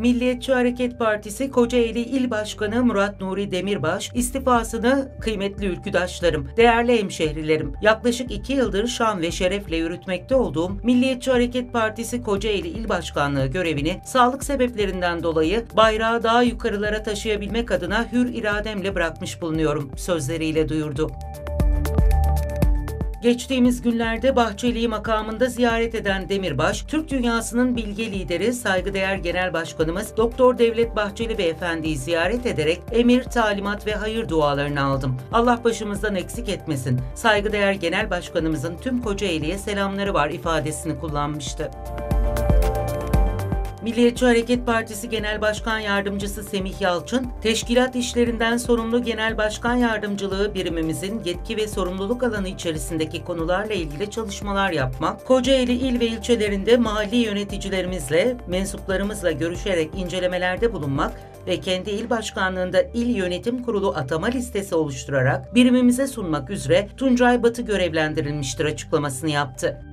Milliyetçi Hareket Partisi Kocaeli İl Başkanı Murat Nuri Demirbaş istifasını kıymetli ülküdaşlarım, değerli hemşehrilerim, yaklaşık 2 yıldır şan ve şerefle yürütmekte olduğum Milliyetçi Hareket Partisi Kocaeli İl Başkanlığı görevini sağlık sebeplerinden dolayı bayrağı daha yukarılara taşıyabilmek adına hür irademle bırakmış bulunuyorum sözleriyle duyurdu. Geçtiğimiz günlerde Bahçeli'yi makamında ziyaret eden Demirbaş, Türk dünyasının bilge lideri, saygıdeğer Genel Başkanımız Doktor Devlet Bahçeli Beyefendi'yi ziyaret ederek emir, talimat ve hayır dualarını aldım. Allah başımızdan eksik etmesin. Saygıdeğer Genel Başkanımızın tüm Kocaeli'ye selamları var ifadesini kullanmıştı. Milliyetçi Hareket Partisi Genel Başkan Yardımcısı Semih Yalçın, teşkilat işlerinden sorumlu Genel Başkan Yardımcılığı birimimizin yetki ve sorumluluk alanı içerisindeki konularla ilgili çalışmalar yapmak, Kocaeli il ve ilçelerinde mahalli yöneticilerimizle, mensuplarımızla görüşerek incelemelerde bulunmak ve kendi il başkanlığında il yönetim kurulu atama listesi oluşturarak birimimize sunmak üzere Tuncay Batı görevlendirilmiştir açıklamasını yaptı.